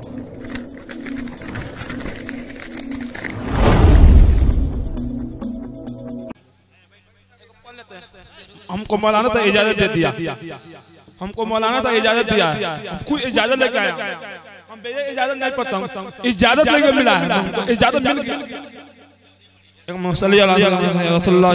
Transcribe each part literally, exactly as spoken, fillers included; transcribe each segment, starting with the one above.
हमको मौलाना तो इजाजत दे दिया, हमको मौलाना तो इजाजत दिया, कोई इजाजत लेके आया, हम बेजे इजाजत नहीं पढ़ता हूँ, इजाजत लेके मिला है, इजाजत मिल गई। एक मौसली अल्लाह रसूलुल्लाह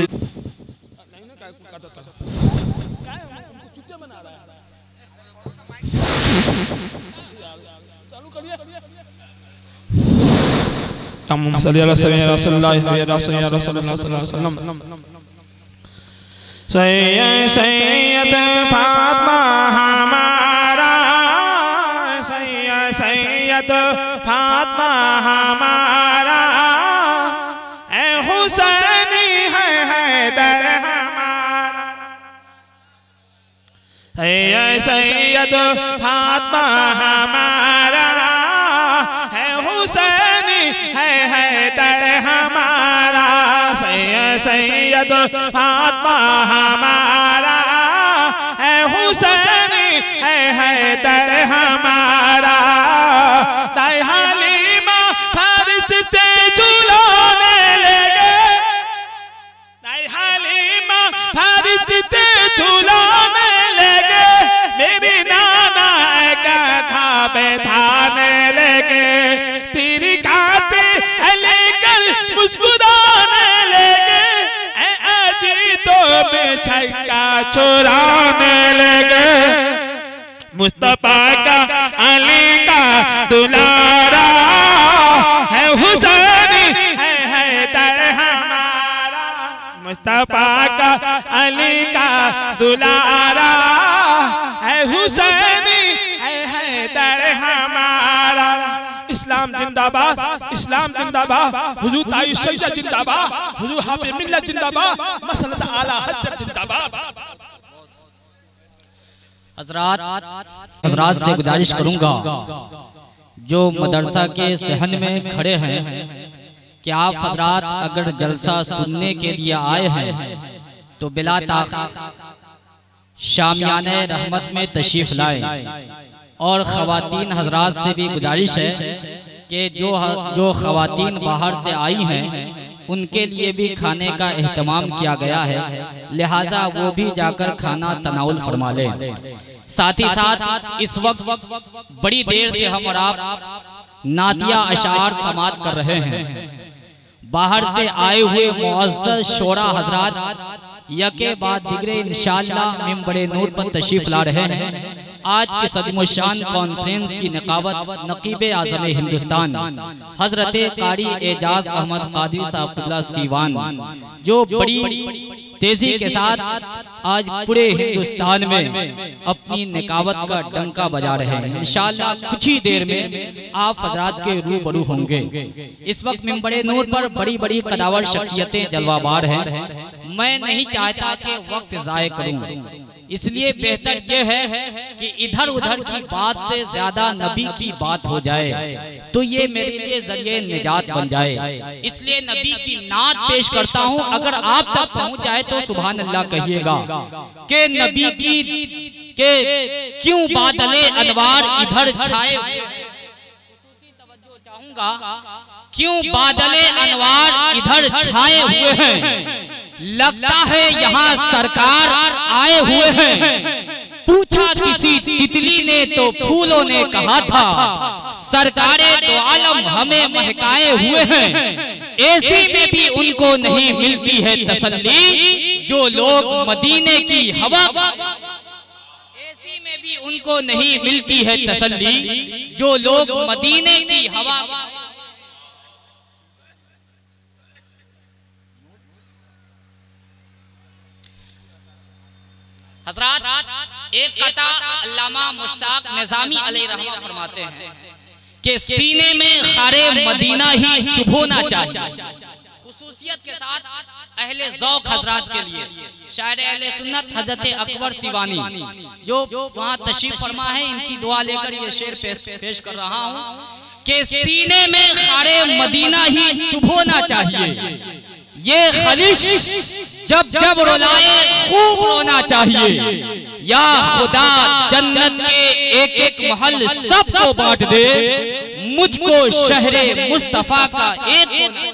हम मौसली अल्लाह रसूलुल्लाह सैयद सैयद फातिमा हमारा, सैयद सैयद फातिमा हमारा, ए हुसैनी है हैदर हमारा। सैयद सैयद फातिमा हमारा, है हुसैनी है हैदर हमारा। सैयद सैयद फातिमा हमारा, है हुसैनी है हैदर हमारा। दाई हलीमा फरिश्ते झूलोने लगे, दाई हलीमा फरिश्ते झूलोने लगे, मेरी नाना कथा बैठाने लगे, तेरी खातिर लेकर मुस्कुराने लगे, तो में छक्का चुराने लगे। मुस्तफा का अली का दुलारा, है हुसैनी है हैदर हमारा। मुस्तफा का अली का दुलारा, है हुसैनी है हैदर हमारा। इस्लाम जिंदाबाद, इस्लाम जिंदाबाद, हुजूर ताई सैयद जिंदाबाद, हुजूर हाफिज मिल्लत जिंदाबाद, मसलत आला हजरत जिंदाबाद। हजरात हजरात से गुजारिश करूंगा जो मदरसा के सहन में खड़े हैं कि आप हजरात अगर जलसा सुनने के लिए आए हैं तो बिला ताक़त शामियाने रहमत में तशरीफ लाएं। और ख़वातीन हजरात से भी गुजारिश है कि जो जो ख़वातीन बाहर से आई हैं उनके लिए भी खाने का एहतमाम किया गया है, लिहाजा वो भी जाकर खाना तनाउल फरमा लें। साथ ही साथ इस वक्त बड़ी देर से हम और आप नातिया अशार समात कर रहे हैं। बाहर से आए हुए मुअज़्ज़ज़ शोरा हजरात यके बाद दिगरे इंशाअल्लाह मिंबरे नूर पर तशरीफ ला रहे हैं। आज के सदमो शान कॉन्फ्रेंस की निकाबत नकीबे आज़म हिंदुस्तान हजरत कारी एजाज अहमद कादरी साहब क़िबला सीवान जो बड़ी तेजी के साथ आज पूरे हिंदुस्तान में अपनी निकाबत का डंका बजा रहे हैं। इंशाअल्लाह कुछ ही देर में आप हजरात के रूबरू होंगे। इस वक्त मिंबरे नूर पर बड़ी बड़ी कदावर शख्सियतें जलवाबार हैं। मैं नहीं चाहता कि वक्त ज़ाय करूं, इसलिए बेहतर यह है कि इधर उधर की बात से ज्यादा नबी की बात हो जाए तो ये मेरे लिए जरिए निजात बन जाए। इसलिए नबी की नात पेश करता हूँ, अगर आप तक पहुँच जाए तो सुभान अल्लाह कहिएगा कि नबी की के क्यों बादले अनवार इधर छाए, चाहूंगा क्यों बादले अनवार इधर छाए हुए हैं, लगता है यहाँ सरकार आए हुए हैं। पूछा किसी तितली ने तो फूलों ने कहा था, सरकारे तो आलम हमें महकाए हुए हैं। ऐसी में भी उनको नहीं मिलती है तसल्ली, जो लोग मदीने की हवा, ऐसी में भी उनको नहीं मिलती है तसल्ली, जो लोग मदीने की हवा। हजरात एक कता अल्लामा मुश्ताक निज़ामी अलैहिर्रहमा फरमाते हैं कि सीने में खारे मदीना ही चुभ होना चाहिए। खुसूसियत के साथ अहले ज़ौक़ हजरात के लिए शायर अहले सुन्नत हजरत अकबर सिवानी जो वहाँ तशरीफ फरमा है, इनकी दुआ लेकर ये शेर पेश, पेश कर रहा हूँ कि सीने में खारे मदीना ही चुभ होना चाहिए। ये खलिश जब जब रुलाए खूब रोना चाहिए। या खुदा जन्नत के एक एक महल सबको बांट दे, मुझको शहरे मुस्तफा का एक,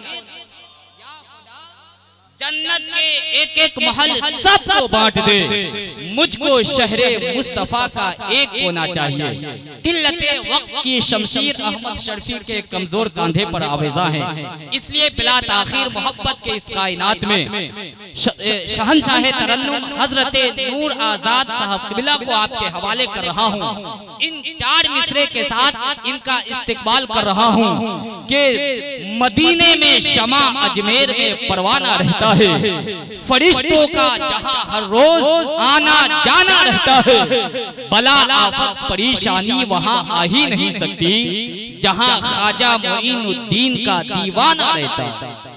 जन्नत के एक एक महल सबको बांट दे, मुझको शहरे मुस्तफा का एक होना चाहिए। किल्लते वक्त की शमशीर अहमद शर्फी के कमजोर कांधे पर आवेजा है, इसलिए बिला ताखीर मोहब्बत के इस कायनात में शहनशाह तरन्नुम हजरत नूर आजाद साहब क़िबला को आपके हवाले कर रहा हूँ। इन चार मिसरे के साथ इनका इस्तिकबाल कर रहा हूँ कि मदीने में शमा, अजमेर में परवाना रहता है, फरिश्तों का जहां हर रोज आना जाना रहता है, बला आफत परेशानी वहां आ ही नहीं सकती जहां ख्वाजा मोइनुद्दीन का दीवाना रहता है।